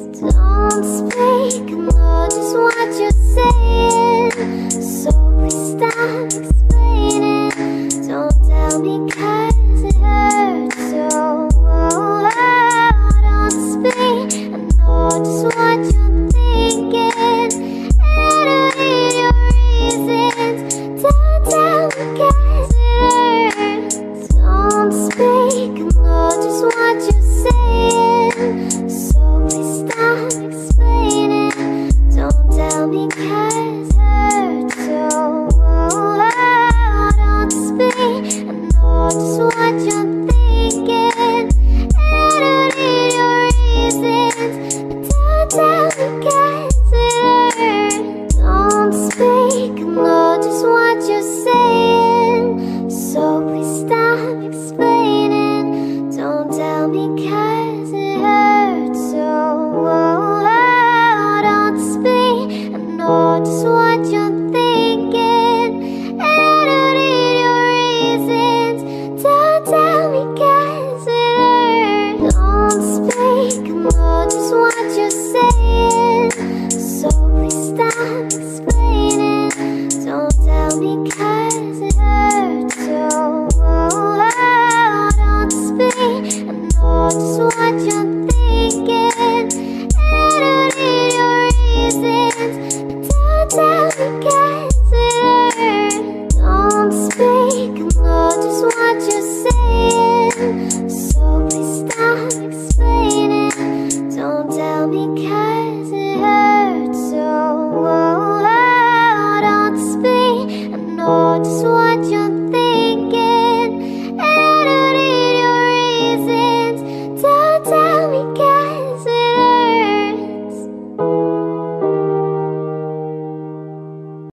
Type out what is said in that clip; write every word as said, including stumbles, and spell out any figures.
Don't speak, I know just what you're saying. So please stop explaining. Don't tell me 'cause it hurts so. Oh, don't speak, I know just what you're thinking. And I need your reasons. Don't tell me 'cause it hurts. Don't speak, I know just what you're saying. So please stop explaining. Don't tell me 'cause it hurts so. Oh, don't speak, I know just what you're thinking. And I need your reasons. Don't tell me 'cause it hurts. Don't speak, I know just what you're saying. So please stop explaining. Don't tell me 'cause it hurts so. Oh, don't speak, I know just what you're thinking. And I need your reasons. Don't tell me 'cause it hurts. Don't speak, I know just what you're saying. So please stop explaining. Don't tell me 'cause it hurts so. Oh, don't speak, I know just what you're thinking. And I need your reasons. Don't tell me 'cause it hurts. Don't speak, I know just what you're saying. So please stop explaining. Don't tell me 'cause